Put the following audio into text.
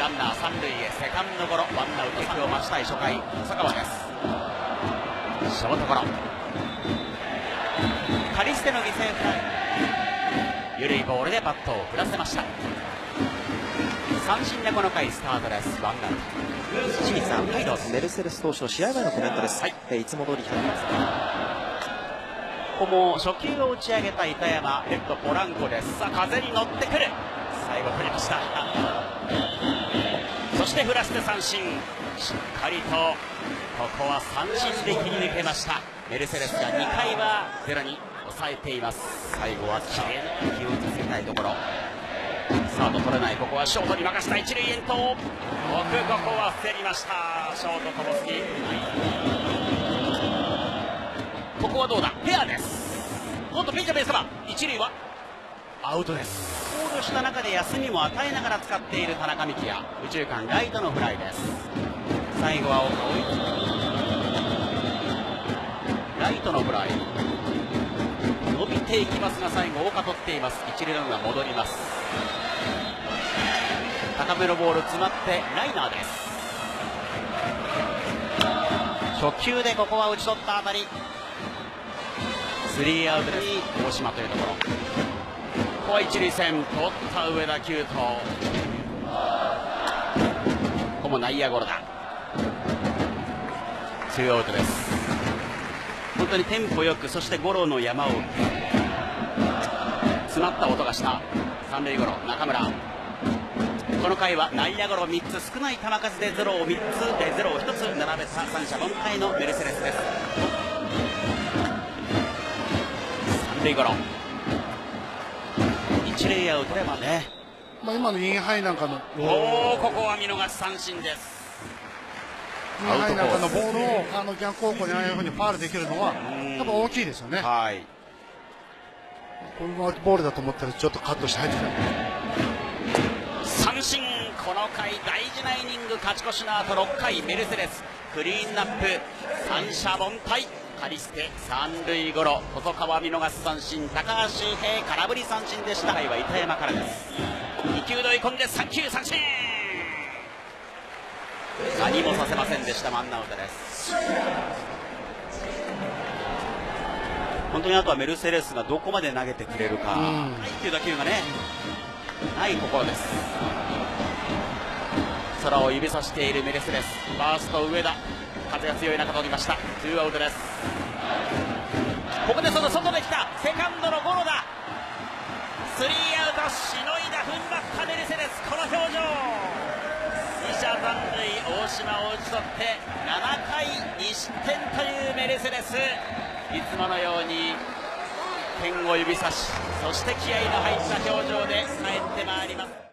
ランナー三塁へ、セカンドゴロ、ワンアウト3を待ちたい初回、細川です。ショートゴロ、カリステの犠牲フライ、緩いボールでバットを振らせました。三振でこの回スタートです。ワンアウト。 清水さん、はいどうぞ。メルセデス投手の試合前のコメントです。 はい、 いつも通り100発。 ここも初球を打ち上げた板山、レフトポランコです。さあ風に乗ってくる、最後振りました。そして振らせて三振、しっかりとここは三振で切り抜けました。メルセデスが2回はゼロに抑えています。最後はきれいな気をつけたいところ。サード取れない、ここはショートに任せた一塁遠投、奥ここは競りました。ショートトモスキ、ここはどうだ、フェアです。もっとピンチャーベース様、一塁はアウトです。コールした中で休みも与えながら使っている田中幹也、右中間ライトのフライです。最後はライトのフライ、伸びていきますが最後岡取っています。一塁ランナー戻ります。高めのボール詰まってライナーです。初球でここは打ち取った当たり、スリーアウトに大島というところ。ここは一塁線取った上田九斗、ここも内野ゴロだ。ツーアウトです。本当にテンポよく、そしてゴロの山を詰まった音がした。三塁ゴロ、中村。この回は内野ゴロ3つ、少ない球数でゼロを3つでゼロを1つ並べた三者凡退のメルセデスです。三塁ゴロ、一塁アウトでね、 今のインハイなんかのここは見逃し三振です。 インハイなんかのボールを逆方向にああいうふうにファウルできるのはやっぱ大きいですよね。 はい、 このボールだと思ったらちょっとカットして入ってきた。 三振、この回大事なイニング、勝ち越しの後6回メルセデスクリーンナップ、三者凡退、カリステ三塁ゴロ、細川見逃し三振、高橋周平空振り三振でした。回は板山からです。2球で追い込んで3球三振、何もさせませんでした。ワンアウトです。本当にあとはメルセデスがどこまで投げてくれるか、っていう打球がねないところです。空を指さしているメルセデス、ファースト上田、風が強い中取りました。ツーアウトです。ここでその外で来たセカンドのゴロだ。スリーアウト、しのいだ踏ん張ったメルセデス、この表情。2者残塁、大島を打ち取って7回2失点というメルセデス、いつものように天を指差し、そして気合いの入った表情で帰ってまいります。